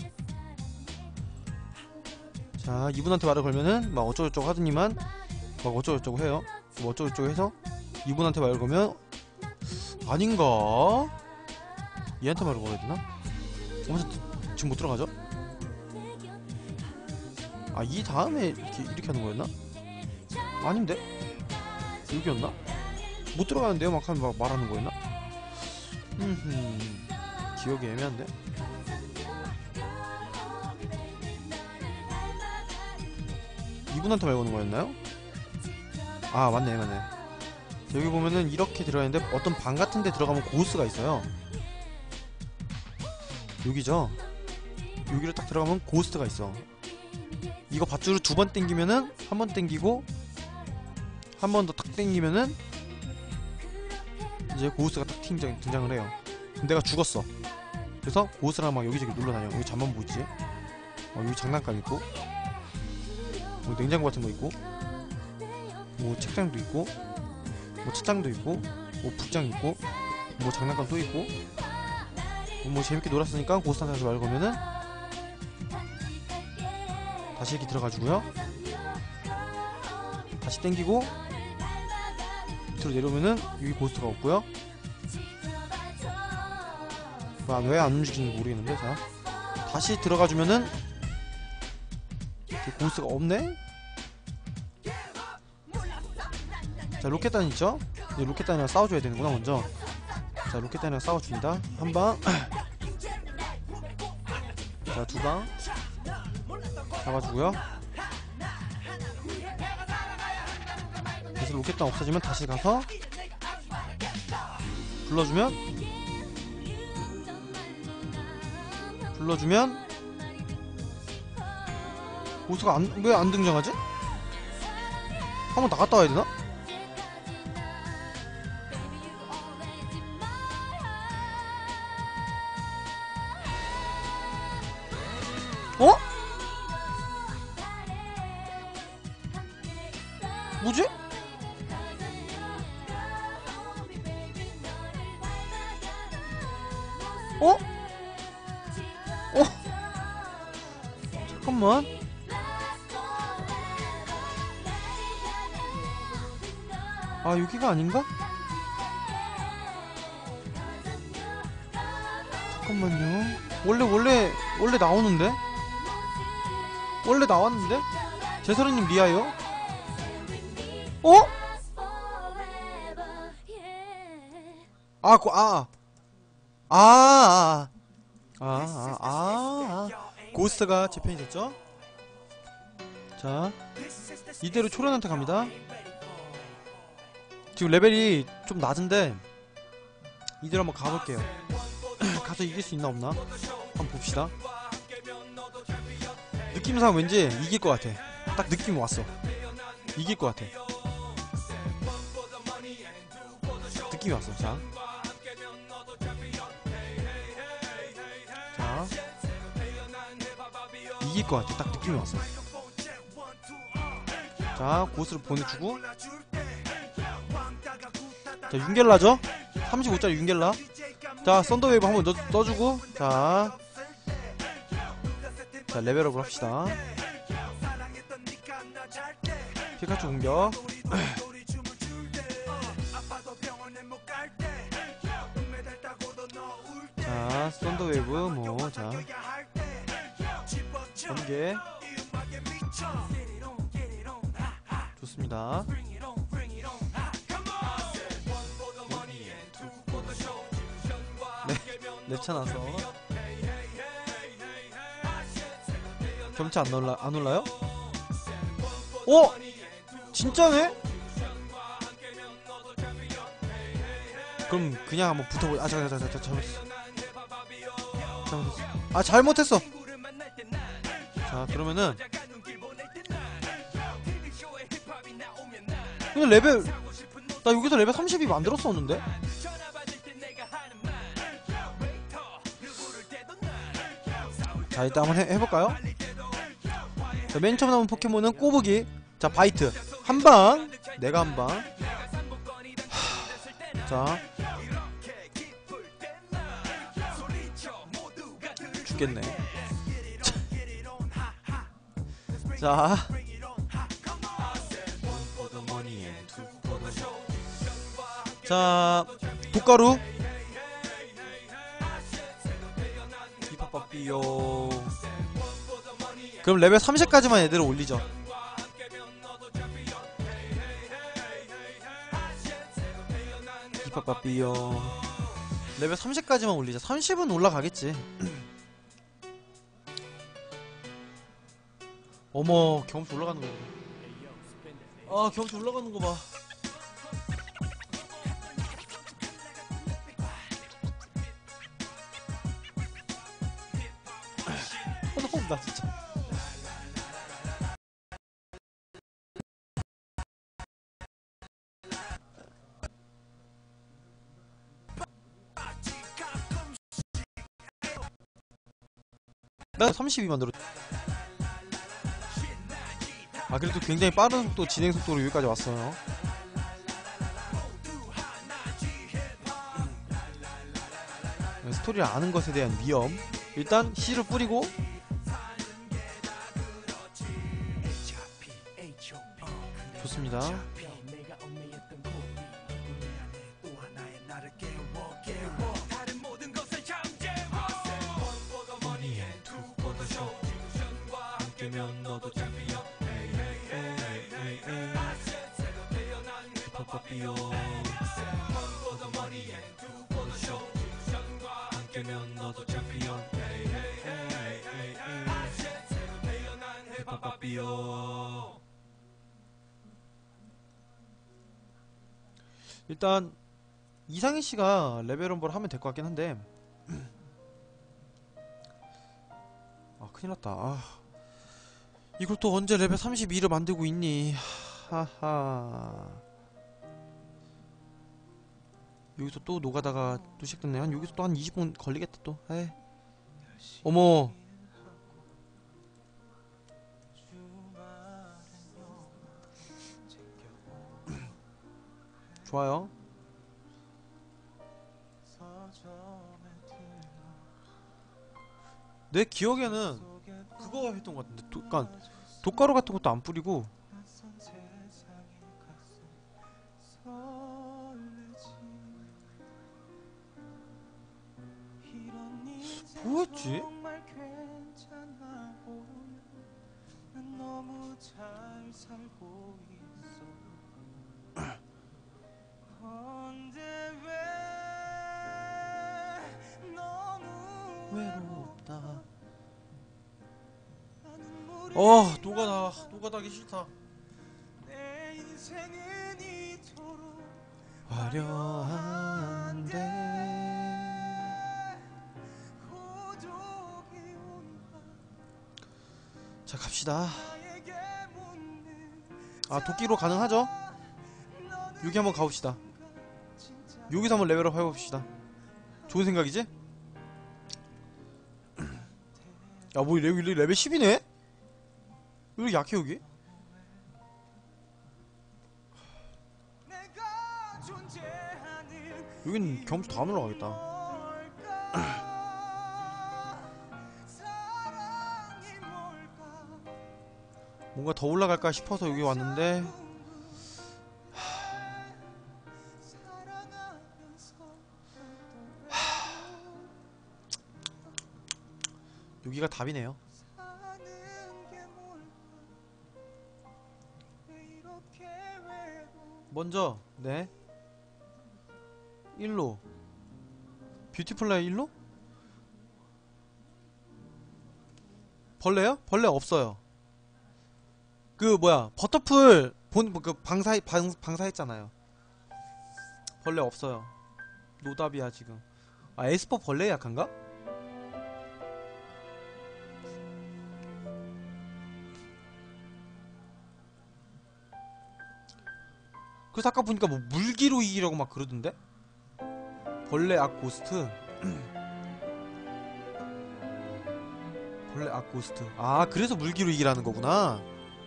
자, 이분한테 말을 걸면은 막 어쩌고저쩌고 하더니만 막 어쩌고저쩌고 해요. 뭐 어쩌고저쩌고 해서 이분한테 말을 걸면, 아닌가? 얘한테 말을 걸어야 되나? 어, 지금 못 들어가죠? 아, 이 다음에 이렇게 이렇게 하는 거였나? 아닌데? 여기였나? 못 들어가는데요? 막 하면 막 말하는 거였나? 흠흠, 기억이 애매한데? 이분한테 말 거는 거였나요? 아, 맞네 맞네. 여기 보면은 이렇게 들어가는데 어떤 방 같은 데 들어가면 고스가 있어요. 여기죠? 여기로 딱 들어가면 고스트가 있어. 이거 밧줄을 두 번 땡기면은, 한 번 땡기고 한 번 더 탁 땡기면은 이제 고스트가 딱 등장, 등장을 해요. 내가 죽었어. 그래서 고스트랑 막 여기저기 놀러다녀. 여기 잠만 보이지? 어, 여기 장난감 있고, 뭐 냉장고 같은 거 있고, 뭐 책장도 있고, 뭐 책장도 있고, 뭐 북장 있고, 뭐 장난감 또 있고, 뭐 재밌게 놀았으니까 고스탄 다시 말 거면은 다시 이렇게 들어가지고요. 다시 땡기고 밑으로 내려오면은 여기 고스트가 없고요. 아, 왜 안 움직이는지 모르겠는데. 자, 다시 들어가주면은 고스트가 없네. 자, 로켓단 있죠? 이 로켓단이랑 싸워줘야 되는구나 먼저. 자, 로켓단이랑 싸워줍니다. 한방. 자, 두방 잡아주고요. 그래서 로켓단 없어지면 다시 가서 불러주면 불러주면 보스가 안, 왜 안 등장하지? 한번 나갔다 와야 되나? 어? 뭐지? 어? 어? 잠깐만. 아, 여기가 아닌가? 잠깐만요. 원래 원래 원래 나오는데? 원래 나왔는데? 제설이님 리아요? 어? 아, 고, 아, 아, 아, 아, 아, 아, 아, 고스트가 제 편이 됐죠? 자, 이대로 초련한테 갑니다. 지금 레벨이 좀 낮은데 이대로 한번 가볼게요. 가서 이길 수 있나 없나? 한번 봅시다. 느낌상 왠지 이길 것 같아. 딱 느낌이 왔어. 이길 것 같아. 느낌이 왔어. 자, 자, 이길 것 같아. 딱 느낌이 왔어. 자, 고스를 보내주고, 자, 윤겔라죠? 삼십오 짜리 윤겔라. 자, 썬더웨이브 한번 넣, 넣어주고, 자, 자, 레벨업을 합시다. 피카츄 공격. 자, 썬더웨이브 뭐, 자, 번개. 좋습니다. 네, 랩차 나서 경치 안 올라, 안 올라요? 어? 진짜네? 그럼 그냥 한번 붙어보. 아, 잠깐, 잠깐, 잠깐, 잘못했어. 잘못했어. 아, 잘못했어. 자, 그러면은 근데 레벨 나 여기서 레벨 삼십이 만들었었는데? 자, 일단 한번 해, 해볼까요? 자, 맨 처음 나온 포켓몬은 꼬부기. 자, 바이트 한방. 내가 한방. 자, 죽겠네. 자, 자, 독가루 이파빠삐요. 그럼 레벨 삼십까지만 애들을 올리죠. 이파빠삐요. 레벨 삼십까지만 올리자. 삼십은 올라가겠지. 어머, 경험치 올라가는 거 봐. 아, 경험치 올라가는 거 봐. 나 진짜. 나 삼십이 만들었. 아, 그래도 굉장히 빠른 속도, 진행 속도로 여기까지 왔어요. 스토리를 아는 것에 대한 위험. 일단 C를 뿌리고 좋습니다. 일단 이상희 씨가 레벨 업을 하면 될 것 같긴 한데 아 큰일 났다. 아, 이걸 또 언제 레벨 삼십이를 만들고 있니? 하하. 여기서 또 노가다가 또 시작됐네. 한 여기서 또 한 이십 분 걸리겠다 또. 에이. 어머. 좋아요. 내 기억에는 그거 했던 것 같은데 도, 그니까 독가루 같은 것도 안 뿌리고 뭐였지? 외롭다. 어, 노가다, 노가다 하기 싫다. 화려한데. 자, 갑시다. 아, 도끼로 가능하죠? 여기 한번 가봅시다. 여기서 한번 레벨업 해봅시다. 좋은 생각이지? 야, 뭐 레벨, 레벨 십이네? 왜 이렇게 약해 여기? 여긴 경험치 다 올라가겠다. 뭔가 더 올라갈까 싶어서 여기 왔는데 여기가 답이네요. 먼저 네 일로 뷰티풀라이 일로? 벌레요? 벌레 없어요. 그 뭐야 버터풀 본 그 방사 방, 방사했잖아요. 벌레 없어요. 노답이야 지금. 아 에스퍼 벌레 약한가? 그래서 아까 보니까 뭐 물기로 이기라고 막 그러던데? 벌레 악 고스트. 벌레 악 고스트. 아 그래서 물기로 이기라는 거구나.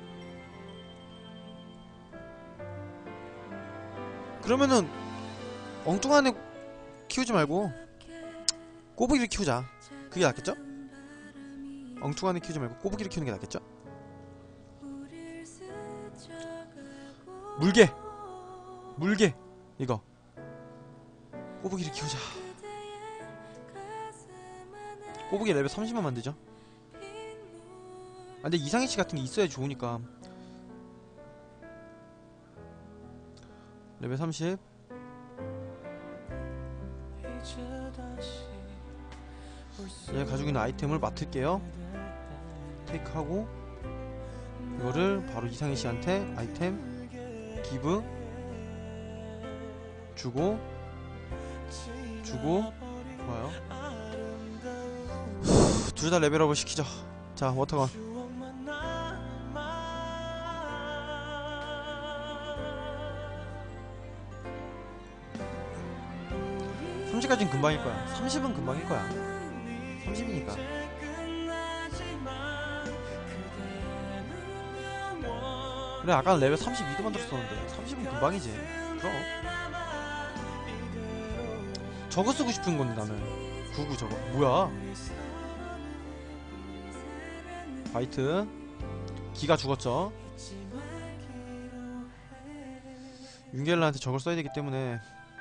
그러면은 엉뚱한 애 키우지 말고 꼬부기를 키우자. 그게 낫겠죠? 엉뚱한 애 키우지 말고 꼬부기를 키우는 게 낫겠죠? 물개! 물개! 이거 꼬부기를 키우자. 꼬부기 레벨 삼십만 만들죠. 아 근데 이상희씨 같은 게 있어야 좋으니까. 레벨 삼십. 얘 가지고 있는 아이템을 맡을게요. 테이크하고 이거를 바로 이상희씨한테 아이템 기브 주고 주고. 좋아요. 둘 다 레벨업을 시키죠. 자 워터건 삼십까지는 금방일 거야. 삼십은 금방일 거야. 삼십이니까. 그래 아까는 레벨 삼십이도 만들었었는데 삼십은 금방이지. 그럼 저거 쓰고 싶은 건데 나는 구구 저거 뭐야? 화이트 기가 죽었죠. 윤겔라한테 저걸 써야 되기 때문에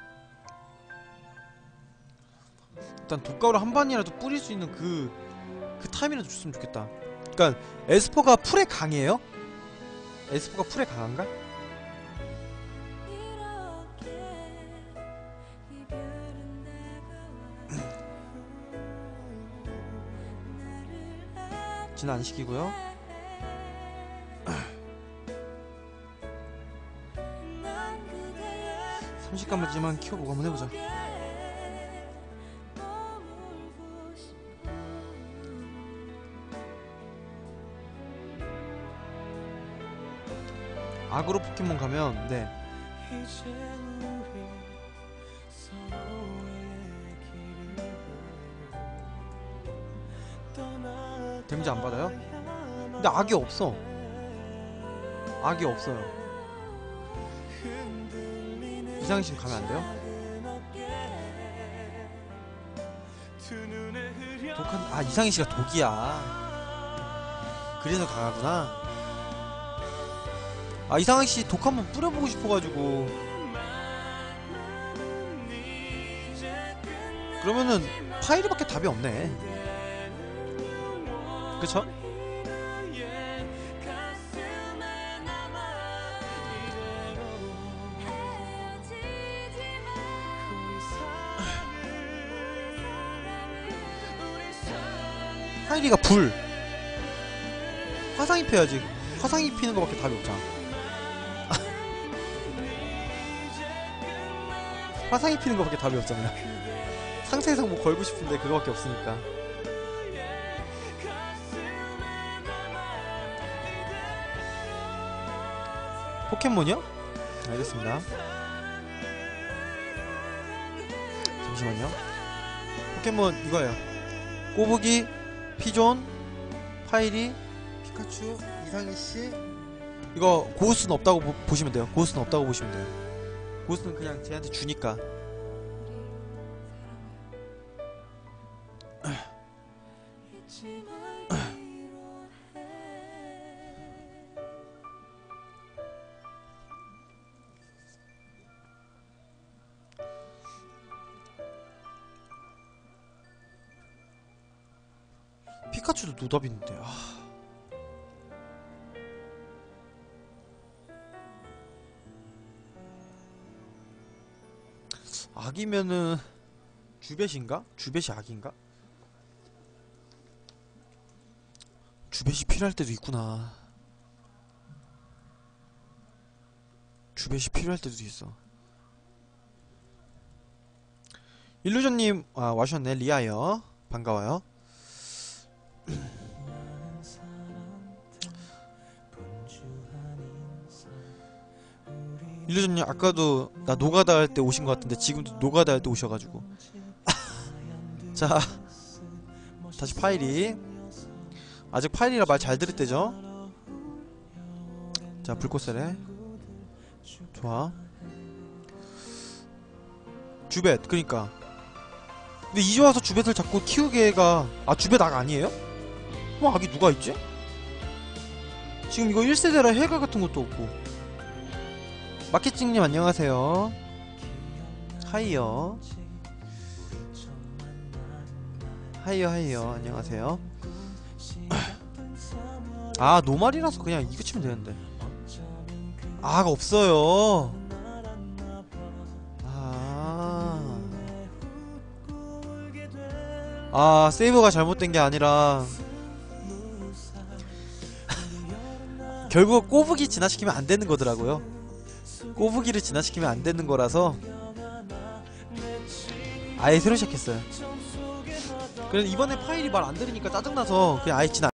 일단 독가루를 한 번이라도 뿌릴 수 있는 그, 그 타임이라도 줬으면 좋겠다. 그니까 에스퍼가 풀에 강해요? 에스퍼가 풀에 강한가? 진화 안 시키고요. 삼십감이지만 키워보고 한번 해보자. 아그로 포켓몬 가면 네 데미지 안 받아요? 근데 악이 없어. 악이 없어요. 이상신 가면 안 돼요? 독한 아 이상희씨가 독이야. 그래서 강하구나. 아 이상희씨 독 한번 뿌려보고 싶어가지고. 그러면은 파이리밖에 답이 없네. 그쵸? 파이리가 불 화상 입혀야지. 화상 입히는 거밖에 답이 없잖아. 화상 입히는 거밖에 답이 없잖아요. 상세상 뭐 걸고 싶은데 그거밖에 없으니까. 포켓몬이요? 알겠습니다. 잠시만요. 포켓몬 이거예요. 꼬부기, 피존, 파이리, 피카츄, 이상희씨. 이거 고스는 없다고 보, 보시면 돼요. 고스는 없다고 보시면 돼요. 고스는 그냥 쟤한테 주니까. 피카츄도 노답인데. 아. 악이면은 주벳인가? 주벳이 악인가? 주벳이 필요할 때도 있구나. 주벳이 필요할 때도 있어. 일루전님 아 와셨네. 리아요. 반가워요. 일루전님 아까도 나 노가다 할 때 오신 것 같은데 지금도 노가다 할 때 오셔가지고. 자 다시 파이리. 아직 파이리라 말 잘 들을 때죠. 자 불꽃세례 좋아. 주벳 그니까. 근데 이제 와서 주벳을 자꾸 키우게가. 아 주벳 악 아니에요? 뭐 악이 누가 있지? 지금 이거 일 세대라 해가 같은 것도 없고. 마켓징님 안녕하세요. 하이요. 하이요 하이요 안녕하세요. 아 노말이라서 그냥 이거 치면 되는데. 아가 없어요. 아, 아 세이브가 잘못된 게 아니라 결국 꼬부기 진화시키면 안 되는 거더라고요. 꼬부기를 진화시키면 안 되는 거라서 아예 새로 시작했어요. 그래서 이번에 파일이 말 안 들으니까 짜증나서 그냥 아예 진화